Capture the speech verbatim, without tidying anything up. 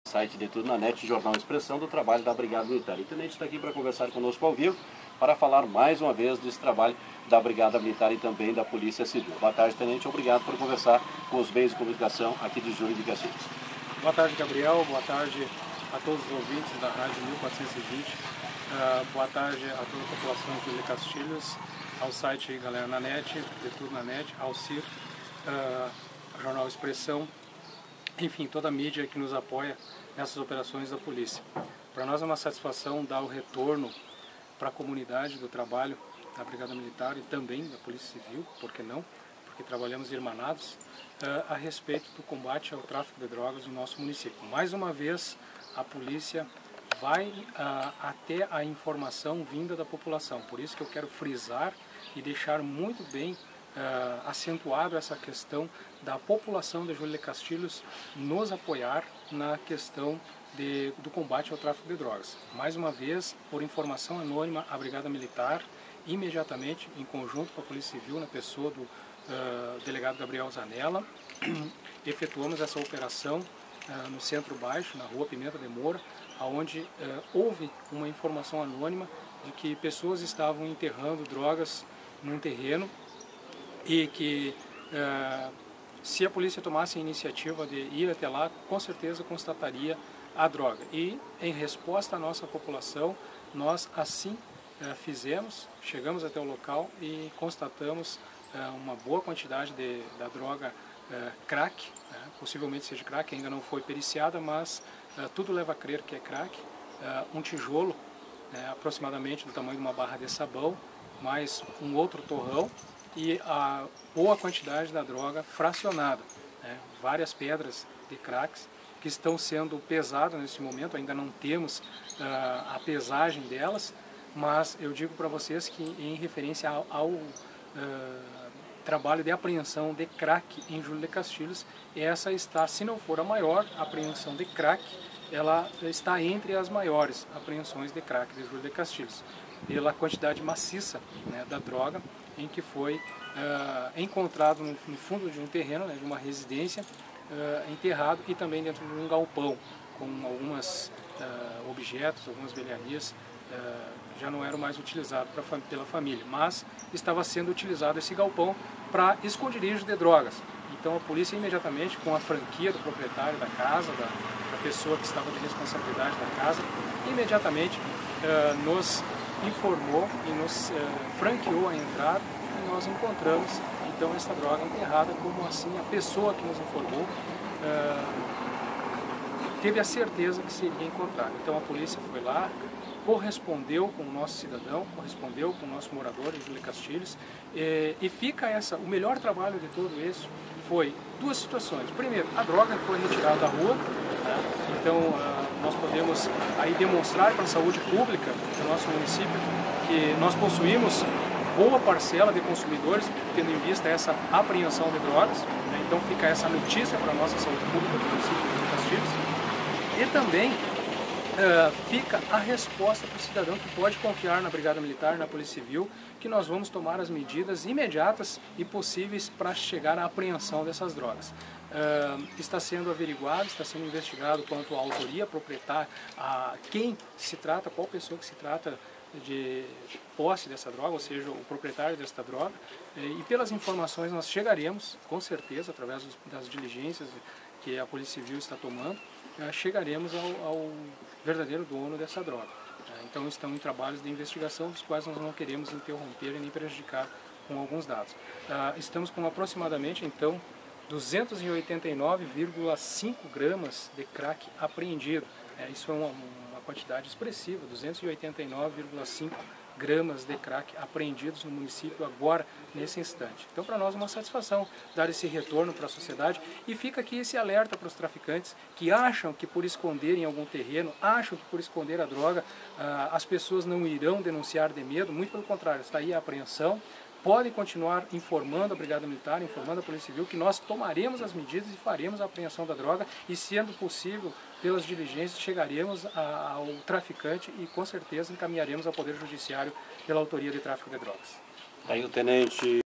Site de Tudo na Net, Jornal Expressão, do trabalho da Brigada Militar. E o tenente está aqui para conversar conosco ao vivo, para falar mais uma vez desse trabalho da Brigada Militar e também da Polícia Civil. Boa tarde, tenente. Obrigado por conversar com os meios de comunicação aqui de Júlio de Castilhos. Boa tarde, Gabriel. Boa tarde a todos os ouvintes da Rádio mil quatrocentos e vinte. Uh, boa tarde a toda a população de Júlio de Castilhos, ao site Galera na Net, de Tudo na Net, ao C I R, uh, Jornal Expressão, enfim, toda a mídia que nos apoia nessas operações da polícia. Para nós é uma satisfação dar o retorno para a comunidade do trabalho da Brigada Militar e também da Polícia Civil, por que não? Porque trabalhamos irmanados uh, a respeito do combate ao tráfico de drogas no nosso município. Mais uma vez, a polícia vai uh, até a informação vinda da população. Por isso que eu quero frisar e deixar muito bem Uh, acentuado essa questão da população de Júlio de Castilhos nos apoiar na questão de, do combate ao tráfico de drogas. Mais uma vez, por informação anônima, a Brigada Militar, imediatamente, em conjunto com a Polícia Civil, na pessoa do uh, delegado Gabriel Zanella, efetuamos essa operação uh, no Centro Baixo, na rua Pimenta de Moura, onde uh, houve uma informação anônima de que pessoas estavam enterrando drogas num terreno e que uh, se a polícia tomasse a iniciativa de ir até lá, com certeza constataria a droga. E em resposta à nossa população, nós assim uh, fizemos, chegamos até o local e constatamos uh, uma boa quantidade de, da droga uh, crack, né? Possivelmente seja crack, ainda não foi periciada, mas uh, tudo leva a crer que é crack. Uh, um tijolo, uh, aproximadamente do tamanho de uma barra de sabão, mais um outro torrão, e a boa quantidade da droga fracionada, né? Várias pedras de cracks que estão sendo pesadas nesse momento, ainda não temos uh, a pesagem delas, mas eu digo para vocês que em referência ao, ao uh, trabalho de apreensão de crack em Júlio de Castilhos, essa está, se não for a maior apreensão de crack, ela está entre as maiores apreensões de crack de Júlio de Castilhos, pela quantidade maciça, né, da droga, em que foi uh, encontrado no, no fundo de um terreno, né, de uma residência, uh, enterrado, e também dentro de um galpão, com alguns uh, objetos, algumas velharias, uh, já não eram mais utilizados pra, pela família, mas estava sendo utilizado esse galpão para esconderijo de drogas. Então a polícia imediatamente, com a franquia do proprietário da casa, da, da pessoa que estava de responsabilidade da casa, imediatamente uh, nos informou e nos uh, franqueou a entrada, e nós encontramos então essa droga enterrada, como assim a pessoa que nos informou uh, teve a certeza que seria encontrada. Então a polícia foi lá, correspondeu com o nosso cidadão, correspondeu com o nosso morador em Júlio de Castilhos, e, e fica essa, o melhor trabalho de tudo isso foi duas situações. Primeiro, a droga foi retirada da rua, né? Então uh, nós podemos aí demonstrar para a saúde pública do nosso município que nós possuímos boa parcela de consumidores, tendo em vista essa apreensão de drogas, né? Então fica essa notícia para a nossa saúde pública do município de Júlio de Castilhos. E também uh, fica a resposta para o cidadão que pode confiar na Brigada Militar, na Polícia Civil, que nós vamos tomar as medidas imediatas e possíveis para chegar à apreensão dessas drogas. Uh, está sendo averiguado, está sendo investigado quanto à autoria proprietária, a quem se trata, qual pessoa que se trata de posse dessa droga, ou seja, o proprietário desta droga, e pelas informações nós chegaremos, com certeza, através das diligências que a Polícia Civil está tomando, chegaremos ao, ao verdadeiro dono dessa droga. Então estão em trabalhos de investigação, dos quais nós não queremos interromper e nem prejudicar com alguns dados. Estamos com aproximadamente, então, duzentos e oitenta e nove vírgula cinco gramas de crack apreendido. Isso é uma, uma quantidade expressiva, duzentos e oitenta e nove vírgula cinco gramas de crack apreendidos no município agora, nesse instante. Então, para nós é uma satisfação dar esse retorno para a sociedade, e fica aqui esse alerta para os traficantes que acham que por esconder em algum terreno, acham que por esconder a droga, ah, as pessoas não irão denunciar de medo. Muito pelo contrário, está aí a apreensão. Podem continuar informando a Brigada Militar, informando a Polícia Civil, que nós tomaremos as medidas e faremos a apreensão da droga, e, sendo possível, pelas diligências, chegaremos a, ao traficante e, com certeza, encaminharemos ao Poder Judiciário pela autoria de tráfico de drogas. Aí o tenente...